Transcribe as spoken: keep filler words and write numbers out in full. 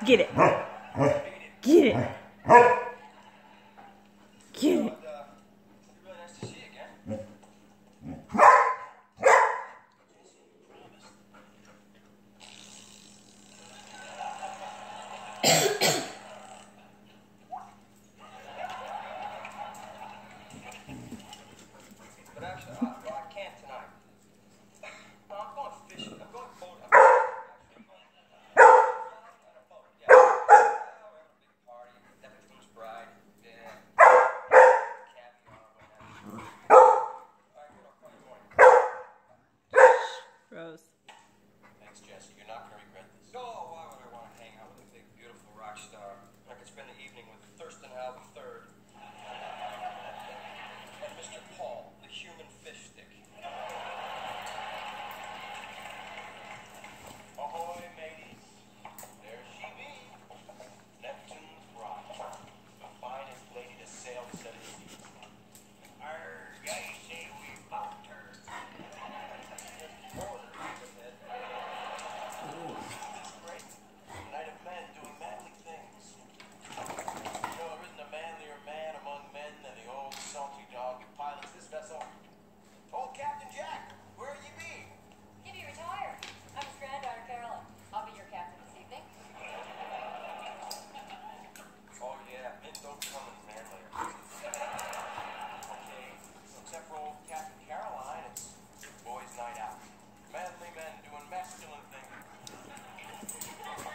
Get it. Get it. Get it. But actually, I, well, I can't tonight. No, I'm going fishing. I'm going boating. I'm going on a boat. Yeah. We're having a big party. Neptune's bride. Yeah. Caviar. Whatever. All right, good. I'll call you morning. Rose. Thanks, Jesse. You're not going to regret this. Oh, why would I want to hang out with a big, beautiful rock star? I could spend the evening with Thurston Howell the third. And Mister Paul, the human fish stick. Ahoy, mateys. There she be. Neptune's bride. The finest lady to sail the seven seas. Arr, I say we bopped her. Order, ahead. It's great. A night of men doing manly things. You know, there isn't a manlier man among men than the old salty dog who pilots this vessel. Old Captain Jack, where you be? He be retired. I'm his granddaughter, Carolyn. I'll be your captain this evening. Oh yeah, men don't come in manlier. Okay, except for old Captain Caroline, it's boys' night out. Manly men doing masculine things.